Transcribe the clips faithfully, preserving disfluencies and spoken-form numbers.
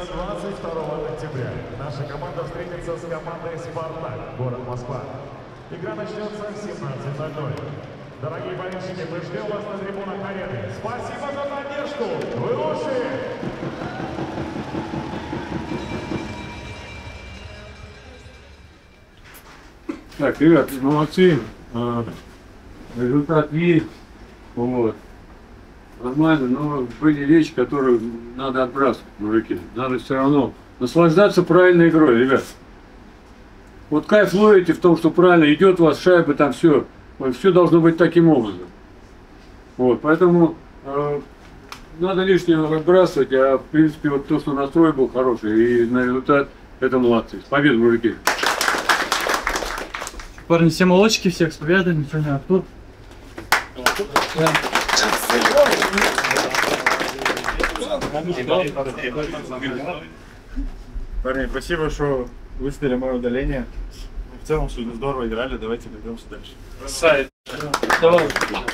двадцать второго октября. Наша команда встретится с командой «Спартак», город Москва. Игра начнется в семнадцать ноль ноль. Дорогие болельщики, мы ждем вас на трибунах арены. Спасибо за поддержку! Вы лучшие! Так, ребят, молодцы. А, результат есть. Вот. Нормально, но были вещи, которые надо отбрасывать, мужики. Надо все равно наслаждаться правильной игрой, ребят. Вот кайф ловите в том, что правильно идет у вас шайба, там все. Вот, все должно быть таким образом. Вот, поэтому э, надо лишнего отбрасывать, а в принципе вот то, что настрой был хороший, и на результат это молодцы. С победой, мужики. Парни, все молодчики, всех с победой, ничего не Артур. Парни, спасибо, что выставили мое удаление. В целом, сегодня здорово играли, давайте вернемся дальше. Сайт. Давай.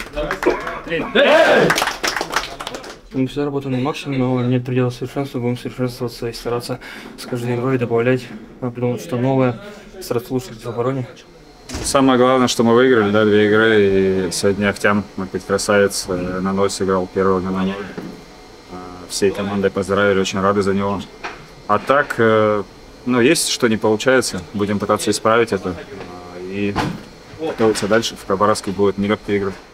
Мы всегда работаем на максимум, но нет предела совершенства, будем совершенствоваться и стараться с каждой игрой добавлять, придумать что-то новое, стараться лучше в обороне. Самое главное, что мы выиграли, да, две игры, и сегодня Ахтям, опять красавец, на ноль сыграл первого на ноль. Всей командой поздравили, очень рады за него. А так, ну, есть что не получается, будем пытаться исправить это и готовиться дальше. В Хабаровске будут нелегкие игры.